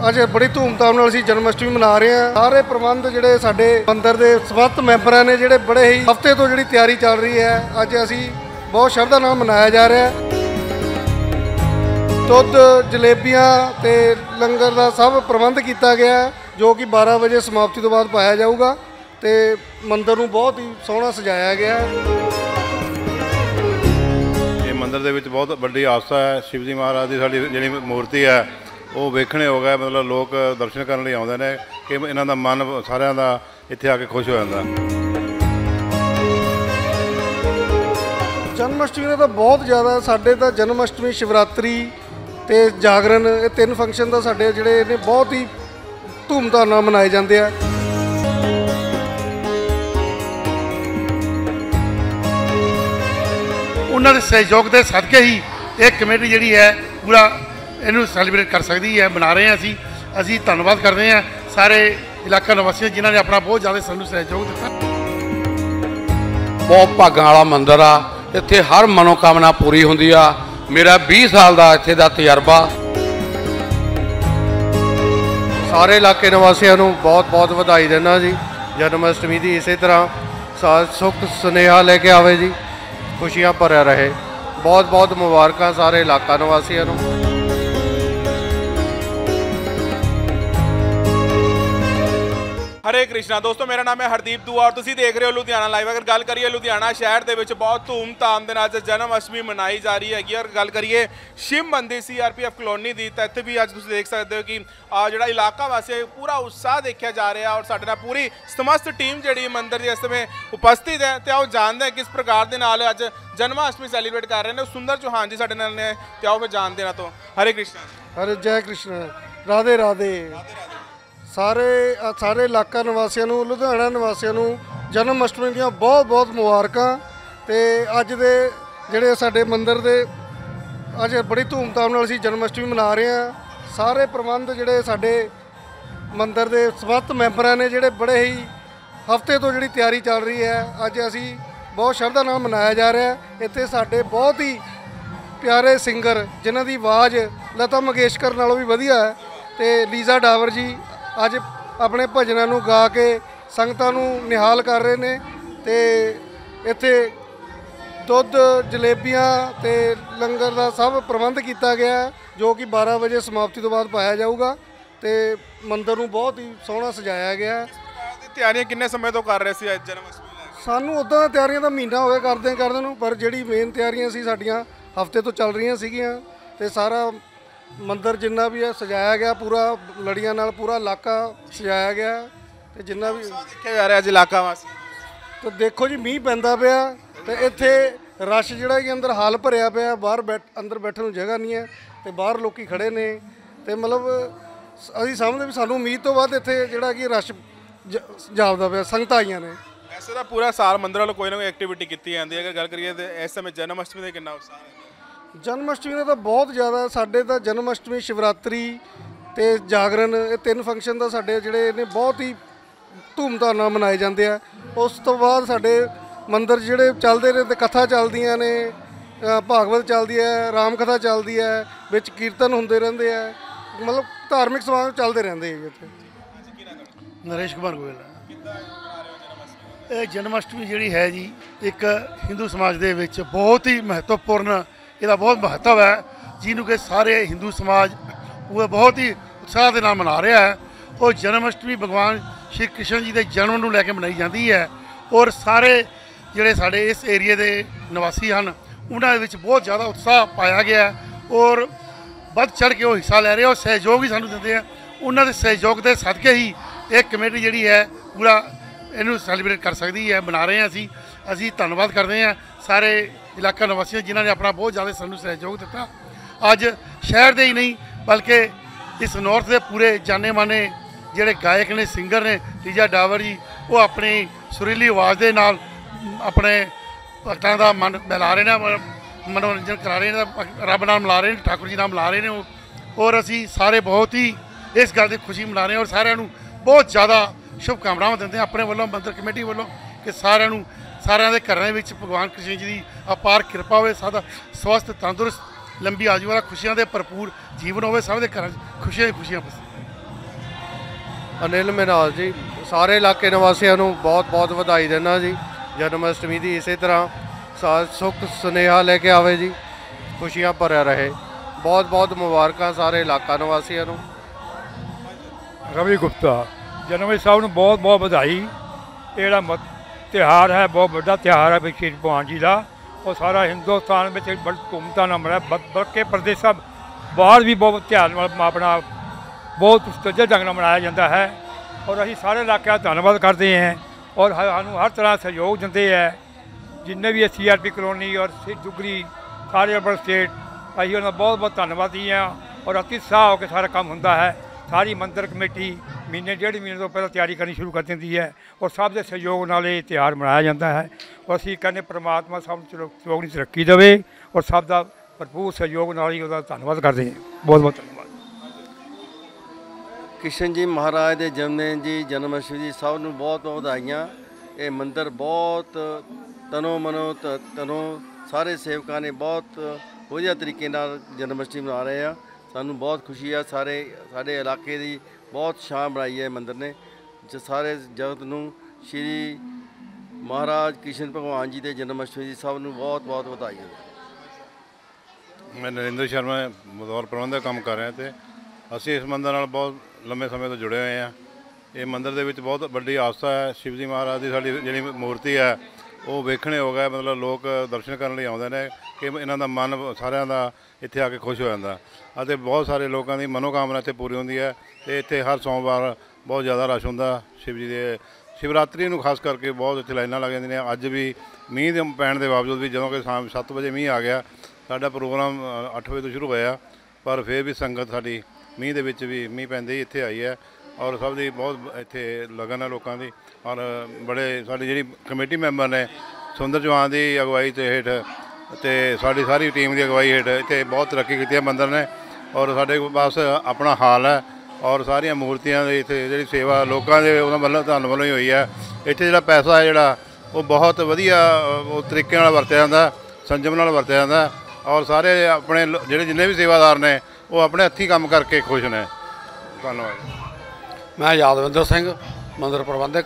ਅੱਜ बड़ी धूमधाम नाल असीं जन्म अष्टमी मना रहे हैं। सारे प्रबंध जिहड़े साडे मंदिर दे समस्त मैंबरां ने जिहड़े बड़े ही हफ्ते तो जिहड़ी तैयारी चल रही है, अज असीं बहुत श्रद्धा नाल मनाया जा रहा है। दुध जलेबियां ते लंगर का सब प्रबंध किया गया है, जो कि 12 बजे समाप्ति तो बाद पाया जाऊगा ते मंदिर नूं बहुत ही सोहना सजाया गया है। मंदिर दे विच बहुत वड्डी आस्था है। शिव जी महाराज की साडी जिहड़ी मूर्ति है वो वेखणे हो गया, मतलब लोग दर्शन करने लिए आउंदे ने कि इन्हां दा मन सारिआं दा इत्थे आके खुश हो जांदा। जन्माष्टमी का तो बहुत ज़्यादा साडे तां जन्माष्टमी शिवरात्रि ते जागरण ये 3 फंक्शन तो साडे जिहड़े ने बहुत ही धूमधाम नाल मनाए जांदे आ। उन्होंने सहयोग के सदके ही एक कमेटी जी है पूरा इनू सैलीब्रेट कर सकती है, बना रहे हैं। असी धन्यवाद करते हैं सारे इलाका निवासी जिन्होंने अपना बहुत ज़्यादा सानू सहयोग दिता। बहुत भागां वाला मंदिर आ, इत्थे हर मनोकामना पूरी होंदी आ। मेरा 20 साल का इत्थे दा तजर्बा। सारे इलाके निवासियों को बहुत बहुत बधाई देना जी जन्माष्टमी की। इस तरह सुख सुनेहा लेके आवे जी, खुशियां भरिया रहे। बहुत बहुत मुबारक सारे इलाका निवासियों को। हरे कृष्णा दोस्तों, मेरा नाम है हरदीप दुआ और तुसीं देख रहे हो लुधियाना लाइव। अगर गल करिए लुधियाना शहर के बहुत धूमधाम के नाल जन्म अष्टमी मनाई जा रही हैगी। और गल करिए शिव मंदिर CRPF कॉलोनी की, तो इत्थे भी अज तुसीं देख सकते हो कि जिहड़ा इलाका वासी पूरा उत्साह देखा जा रहा है। और साडे नाल पूरी समस्त टीम जिहड़ी मंदिर की इस समय उपस्थित है, तो आओ जानते हैं किस प्रकार के नाल अज जन्माष्टमी सैलीब्रेट कर रहे हैं। सुंदर चौहान जी साडे नाल ने, तो आओ फिर जानते हैं। तो हरे कृष्णा। हरे जय कृष्ण, राधे राधे। सारे इलाका निवासियों को, लुधियाना निवासियों को जन्म अष्टमी दी बहुत बहुत मुबारकां। ते अज दे जिहड़े साडे मंदिर दे अज बड़ी धूमधाम नाल असीं जन्म अष्टमी मना रहे हैं। सारे प्रबंध जिहड़े साडे मंदिर दे समस्त मैंबरां ने जिहड़े बड़े ही हफ्ते तो जिहड़ी तैयारी चल रही है, अज असीं बहुत श्रद्धा नाल मनाया जा रहा है। इत्थे साडे बहुत ही प्यारे सिंगर जिन्हां दी आवाज़ लता मंगेशकर नालों भी वधिया है, ते लीजा डावर जी अज अपने भजनों को गा के संगतां नूं निहाल कर रहे हैं। तो इत्थे दुध जलेबियां ते लंगर का सब प्रबंध किया गया है, जो कि 12 बजे समाप्ति तो बाद पाया जाऊगा। तो मंदिर नूं बहुत ही सोहना सजाया गया है। तैयारियां किन्ने समय तो कर रहे सी अज जन्माष्टमी? सानू उदां तैयारियां तो महीना हो गया करदे नूं, पर जिहड़ी मेन तैयारियां सी साडियां हफ्ते तो चल रही सीगियां। ते सारा मंदिर जिन्ना भी है सजाया गया, पूरा लड़ियां नाल पूरा इलाका सजाया गया। तो जिन्ना भी देखा जा रहा है अज इलाका वासी, तो देखो जी मींह पैंदा पिया, तो इत्थे रश जिहड़ा कि अंदर हाल भरिया पिया, बाहर अंदर बैठण नूं जगह नहीं है, तो बाहर लोग खड़े ने। तो मतलब असीं समझदे भी सानूं उम्मीद तो बाद इत्थे जिहड़ा कि रश जापदा पिया, संगतां आईयां ने। वैसे तो पूरा साल मंदिर वालों कोई ना कोई एक्टिविटी की जाती है। अगर गल करिए तो इस समय जन्माष्टमी का कितना उत्साह है? जन्माष्टमी का तो बहुत ज़्यादा साडे तां जन्माष्टमी शिवरात्रि ते जागरण ये 3 फंक्शन तो साडे जिहड़े ने बहुत ही धूमधाम नाल मनाए जांदे आ। उस तो बाद साडे मंदिर जिहड़े चलदे ने, ते कथा चलदियां ने, भागवत चलदी है, राम कथा चलदी है, विच कीर्तन हुंदे रहिंदे आ, मतलब धार्मिक समागम चलदे रहिंदे इत्थे। नरेश कुमार गोयल। ये जन्माष्टमी जी है जी एक हिंदू समाज के विच बहुत ही महत्वपूर्ण, इसका बहुत महत्व है, जिन्हों के सारे हिंदू समाज वो बहुत ही उत्साह के नाल मना रहा है। और जन्माष्टमी भगवान श्री कृष्ण जी के जन्म को लैके मनाई जाती है। और सारे जिहड़े साडे इस एरिए के निवासी हैं उन्होंने विच बहुत ज़्यादा उत्साह पाया गया है और बढ़ चढ़ के वो हिस्सा ले रहे हैं और सहयोग ही सानू दिंदे हैं। उन्होंने सहयोग के सदके ही एक कमेटी जी है पूरा इनू सैलीब्रेट कर सकती है, बना रहे हैं। असी धन्यवाद करते हैं सारे इलाका निवासी जिन्होंने अपना बहुत ज़्यादा सानू सहयोग दिता। अज शहर के ही नहीं बल्कि इस नॉर्थ के पूरे जाने माने जिहड़े गायक ने, सिंगर ने, लीजा डावर जी, वो अपनी सुरीली आवाज़ के नाल अपने भगतां दा मन बहला रहे हैं, मनोरंजन करा रहे हैं, रब नाल मिला रहे हैं, ठाकुर जी नाल मिला रहे हैं। और असी सारे बहुत ही इस गल की खुशी मना रहे हैं और सारिਆਂ ਨੂੰ बहुत ज़्यादा शुभकामनावां दिंदे हैं अपने वालों, मंदिर कमेटी वालों, कि सारिਆਂ ਦੇ ਘਰਾਂ ਵਿੱਚ भगवान कृष्ण जी की अपार कृपा हो, सादा स्वस्थ तंदुरुस्त लंबी आजू वाला खुशियां दे भरपूर जीवन हो, सब के घर खुशियां ही खुशियां बस। ਅਨਿਲ ਮਿਨਾਲ ਜੀ। ਸਾਰੇ ਇਲਾਕੇ ਨਿਵਾਸੀਆਂ ਨੂੰ ਬਹੁਤ ਬਹੁਤ ਵਧਾਈ ਦਿੰਦਾ ਜੀ ਜਨਮ ਅਸ਼ਟਮੀ ਦੀ। ਇਸੇ ਤਰ੍ਹਾਂ ਸੁੱਖ ਸੁਨੇਹਾ ਲੈ ਕੇ ਆਵੇ ਜੀ, ਖੁਸ਼ੀਆਂ ਭਰਿਆ ਰਹੇ। ਬਹੁਤ ਬਹੁਤ ਮੁਬਾਰਕਾਂ ਸਾਰੇ ਇਲਾਕਾ ਨਿਵਾਸੀਆਂ ਨੂੰ। ਰਵੀ ਗੁਪਤਾ, ਜਨਮ ਸਾਹਿਬ ਨੂੰ ਬਹੁਤ ਬਹੁਤ ਵਧਾਈ। ਇਹ ਜਿਹੜਾ ਤਿਉਹਾਰ ਹੈ ਬਹੁਤ ਵੱਡਾ ਤਿਉਹਾਰ ਹੈ ਸ਼ਹੀਦ ਭਗਵਾਨ ਜੀ ਦਾ। ਉਹ ਸਾਰਾ ਹਿੰਦੁਸਤਾਨ ਵਿੱਚ ਬੜੀ ਧੂਮਧਾਮ ਨਾਲ ਮਨਾਇਆ, ਬਲਕਿ ਪ੍ਰਦੇਸ਼ਾਂ ਬਾਹਰ ਵੀ ਬਹੁਤ ਧਿਆਨ ਨਾਲ ਆਪਣਾ ਬਹੁਤ ਸੁਚੱਜੇ ਢੰਗ ਨਾਲ ਮਨਾਇਆ ਜਾਂਦਾ ਹੈ। ਔਰ ਅਸੀਂ ਸਾਰੇ ਇਲਾਕਿਆਂ ਦਾ ਧੰਨਵਾਦ ਕਰਦੇ ਹਾਂ ਔਰ ਸਾਨੂੰ ਹਰ ਤਰ੍ਹਾਂ ਸਹਿਯੋਗ ਦਿੰਦੇ ਹੈ। ਜਿੰਨੇ ਵੀ CRP ਕਲੋਨੀ ਔਰ ਦੁਗਰੀ ਸਾਰੇ ਅਰਬਨ ਸਟੇਟ, ਅਸੀਂ ਉਹਨਾਂ ਦਾ ਬਹੁਤ ਬਹੁਤ ਧੰਨਵਾਦੀ ਹਾਂ। ਔਰ ਅਤੀ ਉਤਸ਼ਾਹ ਹੋ ਕੇ ਸਾਰਾ ਕੰਮ ਹੁੰਦਾ ਹੈ। ਸਾਰੀ ਮੰਦਰ ਕਮੇਟੀ ਮਹੀਨੇ ਡੇਢ ਮਹੀਨੇ ਤੋਂ ਪਹਿਲਾਂ ਤਿਆਰੀ ਕਰਨੀ ਸ਼ੁਰੂ ਕਰ ਦਿੰਦੀ ਹੈ ਔਰ ਸਭ ਦੇ ਸਹਿਯੋਗ ਨਾਲ ਇਹ ਤਿਉਹਾਰ ਮਨਾਇਆ ਜਾਂਦਾ ਹੈ। ਔਰ ਅਸੀਂ ਕਹਿੰਦੇ ਪ੍ਰਮਾਤਮਾ ਸਭ ਨੂੰ ਸਹਿਯੋਗ ਦੀ ਤਰੱਕੀ ਦੇਵੇ ਔਰ ਸਭ ਦਾ ਭਰਪੂਰ ਸਹਿਯੋਗ ਨਾਲ ਹੀ ਉਹਦਾ ਧੰਨਵਾਦ ਕਰਦੇ ਹਾਂ। ਬਹੁਤ ਬਹੁਤ ਧੰਨਵਾਦ। ਕ੍ਰਿਸ਼ਨ ਜੀ ਮਹਾਰਾਜ ਦੇ ਜਨਮ ਦਿਨ ਜੀ, ਜਨਮ ਅਸ਼ਟਮੀ ਜੀ, ਸਭ ਨੂੰ ਬਹੁਤ ਬਹੁਤ ਵਧਾਈਆਂ। ਇਹ ਮੰਦਰ ਬਹੁਤ ਤਨੋਂ ਮਨੋਂ ਤਨੋਂ ਸਾਰੇ ਸੇਵਕਾਂ ਨੇ ਬਹੁਤ ਵਧੀਆ ਤਰੀਕੇ ਨਾਲ ਜਨਮ ਅਸ਼ਟਮੀ ਮਨਾ ਰਹੇ ਆ। ਸਾਨੂੰ ਬਹੁਤ ਖੁਸ਼ੀ ਆ। ਸਾਡੇ ਇਲਾਕੇ ਦੀ ਬਹੁਤ ਸ਼ਾਨ ਬਣਾਈ ਹੈ ਮੰਦਰ ਨੇ, ਜੋ ਸਾਰੇ ਜਗਤ ਨੂੰ ਸ਼੍ਰੀ ਮਹਾਰਾਜ ਕ੍ਰਿਸ਼ਨ ਭਗਵਾਨ ਜੀ ਦੇ ਜਨਮ ਅਸ਼ਟਮੀ ਦੀ ਸਭ ਨੂੰ ਬਹੁਤ ਬਹੁਤ ਵਧਾਈ ਹੈ। ਮੈਂ ਨਰਿੰਦਰ ਸ਼ਰਮਾ ਬਤੌਰ ਪ੍ਰਬੰਧਕ ਕੰਮ ਕਰ ਰਿਹਾ ਤੇ ਅਸੀਂ ਇਸ ਮੰਦਰ ਨਾਲ ਬਹੁਤ ਲੰਬੇ ਸਮੇਂ ਤੋਂ ਜੁੜੇ ਹੋਏ ਹਾਂ। ਇਹ ਮੰਦਰ ਦੇ ਵਿੱਚ ਬਹੁਤ ਵੱਡੀ ਆਸਥਾ ਹੈ। ਸ਼ਿਵ ਜੀ ਮਹਾਰਾਜ ਦੀ ਸਾਡੀ ਜਿਹੜੀ ਮੂਰਤੀ ਹੈ ਉਹ ਵੇਖਣੇ ਹੋ ਗਿਆ, ਮਤਲਬ ਲੋਕ ਦਰਸ਼ਨ ਕਰਨ ਲਈ ਆਉਂਦੇ ਨੇ ਕਿ ਇਹਨਾਂ ਦਾ ਮਨ ਸਾਰਿਆਂ ਦਾ ਇੱਥੇ ਆ ਕੇ ਖੁਸ਼ ਹੋ ਜਾਂਦਾ ਅਤੇ ਬਹੁਤ ਸਾਰੇ ਲੋਕਾਂ ਦੀ ਮਨੋਕਾਮਨਾ ਇੱਥੇ ਪੂਰੀ ਹੁੰਦੀ ਹੈ। ਅਤੇ ਇੱਥੇ ਹਰ ਸੋਮਵਾਰ ਬਹੁਤ ਜ਼ਿਆਦਾ ਰਸ਼ ਹੁੰਦਾ। ਸ਼ਿਵ ਜੀ ਦੇ ਸ਼ਿਵਰਾਤਰੀ ਨੂੰ ਖਾਸ ਕਰਕੇ ਬਹੁਤ ਇੱਥੇ ਲਾਈਨਾਂ ਲੱਗ ਜਾਂਦੀਆਂ ਨੇ। ਅੱਜ ਵੀ ਮੀਂਹ ਦੇ ਪੈਣ ਦੇ ਬਾਵਜੂਦ ਵੀ, ਜਦੋਂ ਕਿ ਸ਼ਾਮ 7 ਵਜੇ ਮੀਂਹ ਆ ਗਿਆ, ਸਾਡਾ ਪ੍ਰੋਗਰਾਮ 8 ਵਜੇ ਤੋਂ ਸ਼ੁਰੂ ਹੋਇਆ, ਪਰ ਫਿਰ ਵੀ ਸੰਗਤ ਸਾਡੀ ਮੀਂਹ ਦੇ ਵਿੱਚ ਵੀ ਮੀਂਹ ਪੈਂਦੇ ਹੀ ਇੱਥੇ ਆਈ ਹੈ। ਔਰ ਸਭ ਦੀ ਬਹੁਤ ਇੱਥੇ ਲਗਨ ਹੈ ਲੋਕਾਂ ਦੀ। ਔਰ ਬੜੇ ਸਾਡੀ ਜਿਹੜੀ ਕਮੇਟੀ ਮੈਂਬਰ ਨੇ ਸੁੰਦਰ ਚੌਹਾਨ ਦੀ ਅਗਵਾਈ ਤੇ ਹੇਠ ਅਤੇ ਸਾਡੀ ਸਾਰੀ ਟੀਮ ਦੀ ਅਗਵਾਈ ਹੇਠ ਇੱਥੇ ਬਹੁਤ ਤਰੱਕੀ ਕੀਤੀ ਹੈ ਮੰਦਰ ਨੇ। ਔਰ ਸਾਡੇ ਪਾਸ ਆਪਣਾ ਹਾਲ ਹੈ ਔਰ ਸਾਰੀਆਂ ਮੂਰਤੀਆਂ ਦੀ ਇੱਥੇ ਜਿਹੜੀ ਸੇਵਾ ਲੋਕਾਂ ਦੇ ਉਹਨਾਂ ਵੱਲੋਂ ਧੰਨ ਵੱਲੋਂ ਹੀ ਹੋਈ ਹੈ। ਇੱਥੇ ਜਿਹੜਾ ਪੈਸਾ ਹੈ ਜਿਹੜਾ ਉਹ ਬਹੁਤ ਵਧੀਆ ਉਹ ਤਰੀਕੇ ਨਾਲ ਵਰਤਿਆ ਜਾਂਦਾ, ਸੰਜਮ ਨਾਲ ਵਰਤਿਆ ਜਾਂਦਾ। ਔਰ ਸਾਰੇ ਆਪਣੇ ਜਿਹੜੇ ਜਿੰਨੇ ਵੀ ਸੇਵਾਦਾਰ ਨੇ ਉਹ ਆਪਣੇ ਹੱਥੀਂ ਕੰਮ ਕਰਕੇ ਖੁਸ਼ ਨੇ। ਧੰਨਵਾਦ। ਮੈਂ ਯਾਦਵਿੰਦਰ ਸਿੰਘ, ਮੰਦਰ ਪ੍ਰਬੰਧਕ।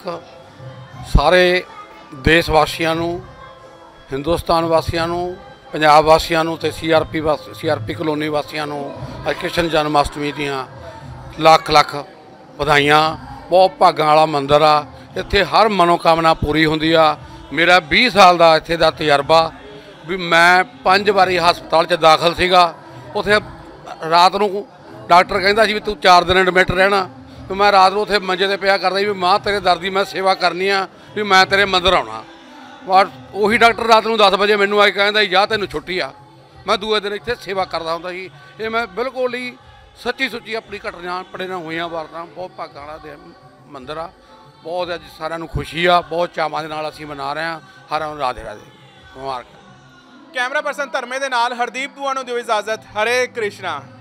ਸਾਰੇ ਦੇਸ਼ ਵਾਸੀਆਂ ਨੂੰ, ਹਿੰਦੁਸਤਾਨ ਵਾਸੀਆਂ ਨੂੰ, ਪੰਜਾਬ ਵਾਸੀਆਂ ਨੂੰ ਅਤੇ CRP ਕਲੋਨੀ ਵਾਸੀਆਂ ਨੂੰ ਅੱਜ ਕ੍ਰਿਸ਼ਨ ਜਨਮ ਅਸ਼ਟਮੀ ਦੀਆਂ ਲੱਖ ਲੱਖ ਵਧਾਈਆਂ। ਬਹੁਤ ਭਾਗਾਂ ਵਾਲਾ ਮੰਦਰ ਆ। ਇੱਥੇ ਹਰ ਮਨੋਕਾਮਨਾ ਪੂਰੀ ਹੁੰਦੀ ਆ। ਮੇਰਾ 20 ਸਾਲ ਦਾ ਇੱਥੇ ਦਾ ਤਜਰਬਾ ਵੀ ਮੈਂ 5 ਵਾਰੀ ਹਸਪਤਾਲ 'ਚ ਦਾਖਲ ਸੀਗਾ। ਉੱਥੇ ਰਾਤ ਨੂੰ ਡਾਕਟਰ ਕਹਿੰਦਾ ਸੀ ਵੀ ਤੂੰ 4 ਦਿਨ ਐਡਮਿਟ ਰਹਿਣਾ। ਵੀ ਮੈਂ ਰਾਤ ਨੂੰ ਉੱਥੇ ਮੰਜੇ 'ਤੇ ਪਿਆ ਕਰਦਾ ਸੀ ਵੀ ਮਾਂ ਤੇਰੇ ਦਰਦ ਦੀ ਮੈਂ ਸੇਵਾ ਕਰਨੀ ਆ, ਵੀ ਮੈਂ ਤੇਰੇ ਮੰਦਰ ਆਉਣਾ। ਔਰ ਉਹੀ ਡਾਕਟਰ ਰਾਤ ਨੂੰ 10 ਵਜੇ ਮੈਨੂੰ ਆ ਕੇ ਕਹਿੰਦਾ ਸੀ ਜਾ ਤੈਨੂੰ ਛੁੱਟੀ ਆ। ਮੈਂ ਦੂਏ ਦਿਨ ਇੱਥੇ ਸੇਵਾ ਕਰਦਾ ਹੁੰਦਾ ਸੀ। ਇਹ ਮੈਂ ਬਿਲਕੁਲ ਹੀ ਸੱਚੀ ਸੁੱਚੀ ਆਪਣੀ ਘਟਨਾ ਪੜੇ ਨਾਲ ਹੋਈਆਂ ਵਾਰਤਾਂ। ਬਹੁਤ ਭਾਗਾਂ ਵਾਲਾ ਦੇ ਮੰਦਰ ਆ। ਬਹੁਤ ਅੱਜ ਸਾਰਿਆਂ ਨੂੰ ਖੁਸ਼ੀ ਆ। ਬਹੁਤ ਚਾਵਾਂ ਦੇ ਨਾਲ ਅਸੀਂ ਮਨਾ ਰਹੇ ਹਾਂ। ਹਰ ਨੂੰ ਰਾਧੇ ਰਾਧੇ ਮੁਬਾਰਕ। ਕੈਮਰਾ ਪਰਸਨ ਧਰਮੇ ਦੇ ਨਾਲ ਹਰਦੀਪ ਦੂਆ ਨੂੰ ਦਿਓ ਇਜਾਜ਼ਤ। ਹਰੇ ਕ੍ਰਿਸ਼ਨਾ।